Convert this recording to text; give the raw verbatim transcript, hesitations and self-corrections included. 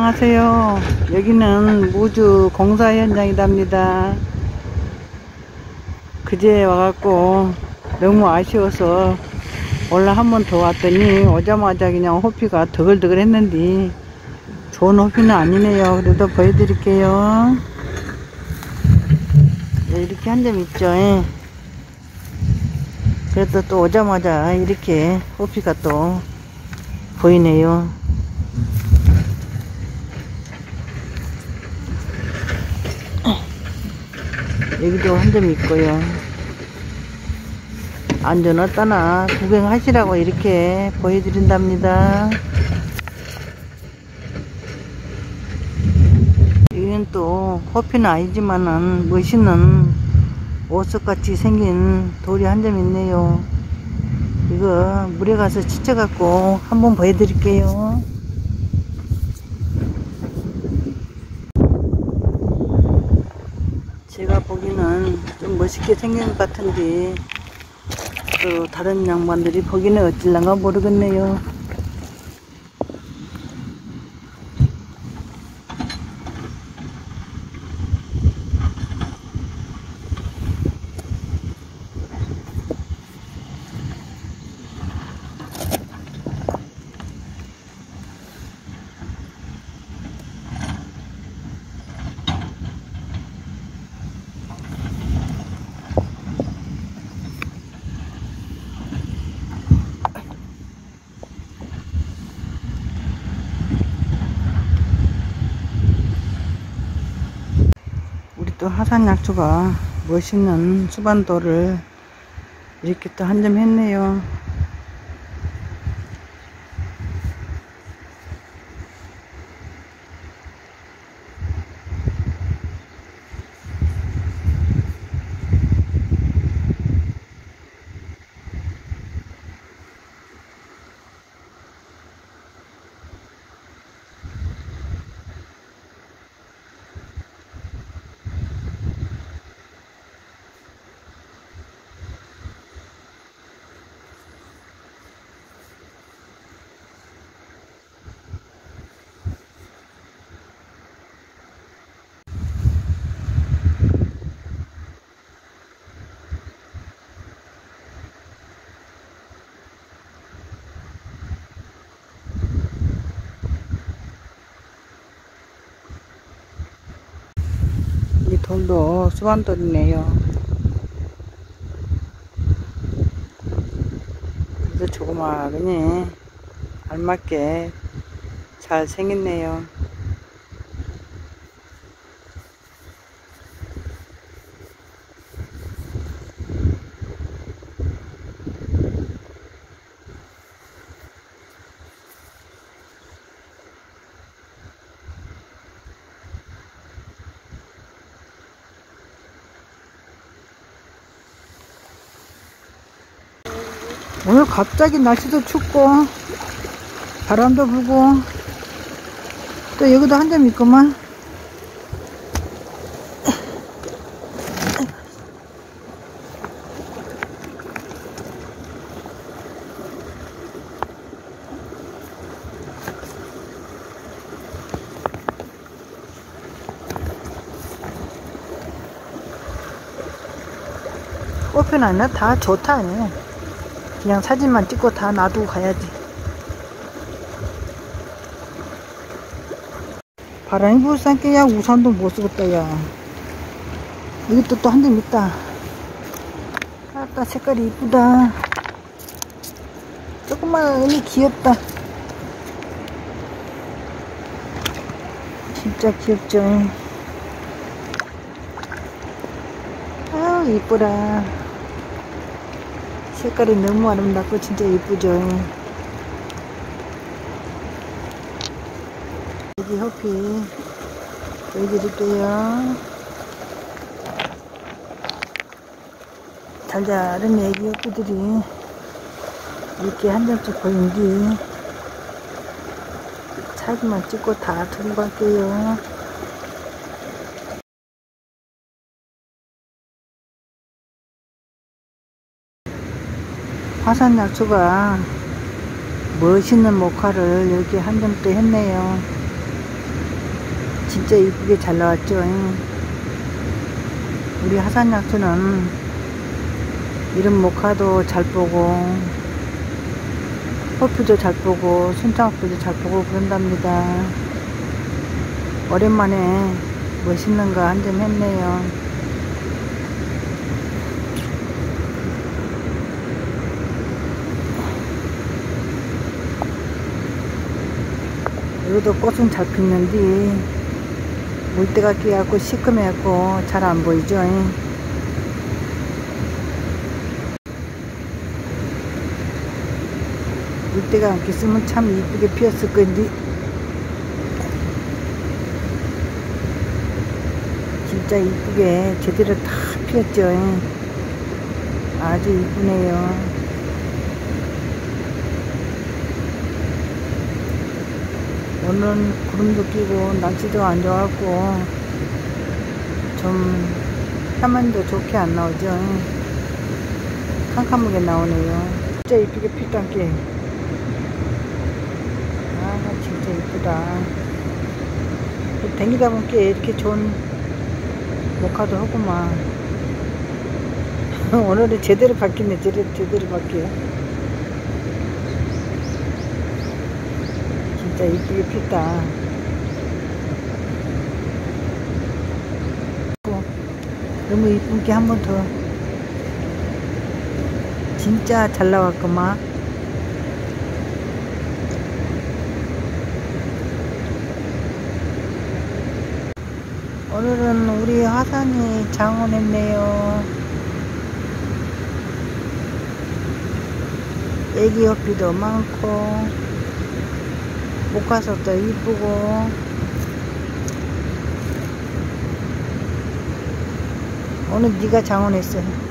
안녕하세요. 여기는 무주 공사 현장이답니다. 그제 와갖고 너무 아쉬워서 오늘 한 번 더 왔더니 오자마자 그냥 호피가 더글더글 했는데 좋은 호피는 아니네요. 그래도 보여드릴게요. 이렇게 한 점 있죠. 그래도 또 오자마자 이렇게 호피가 또 보이네요. 여기도 한 점 있고요. 안전 어떠나 구경하시라고 이렇게 보여드린답니다. 여기는 또 호피는 아니지만은 멋있는 오석같이 생긴 돌이 한 점 있네요. 이거 물에 가서 치쳐갖고 한번 보여드릴게요. 제가 보기는 좀 멋있게 생긴 것 같은데 또 다른 양반들이 보기는 어찔란가 모르겠네요. 또 하산약초가 멋있는 수반돌을 이렇게 또 한 점 했네요. 이 돌도 수반돌이네요. 그래도 조그마하니 알맞게 잘 생겼네요. 오늘 갑자기 날씨도 춥고 바람도 불고 또 여기도 한 점 있구만. 꽃편 아니라 다 좋다 아니야. 그냥 사진만 찍고 다 놔두고 가야지. 바람이 불쌍게 야 우산도 못 쓰겠다 야. 여기 또 한 점 있다. 아따 색깔이 이쁘다. 조금만 은이 귀엽다. 진짜 귀엽죠. 아우 이쁘라. 색깔이 너무 아름답고 진짜 이쁘죠. 여기 호피 보여드릴게요. 잘자른 애기 호피들이 이렇게 한 점씩 보이는데 사진만 찍고 다 들고 갈게요. 화산약초가 멋있는 목화를 이렇게 한 점 또 했네요. 진짜 이쁘게 잘 나왔죠. 우리 하산약초는 이런 모카도 잘 보고 호피도 잘 보고 순창호피도 잘 보고 그런답니다. 오랜만에 멋있는 거 한 점 했네요. 여기도 꽃은 잘 피는데 물때가 끼갖고 시커매갖고 잘 안 보이죠. 물때가 안 꼈으면 참 이쁘게 피었을 건데 진짜 이쁘게 제대로 다 피었죠. 아주 이쁘네요. 오늘은 구름도 끼고 날씨도 안 좋아갖고 좀 화면도 좋게 안 나오죠. 캄캄하게 나오네요. 진짜 이쁘게 피었단 게. 아 진짜 이쁘다. 댕기다 보니까 이렇게 좋은 모카도 하구만. 오늘은 제대로 바뀌네. 제대로, 제대로 바뀌어. 진짜 이쁘게 폈다. 너무 이쁘게 한 번 더. 진짜 잘 나왔구만. 오늘은 우리 화산이 장원했네요. 애기 호피도 많고 모카석도 이쁘고 오늘 네가 장원했어.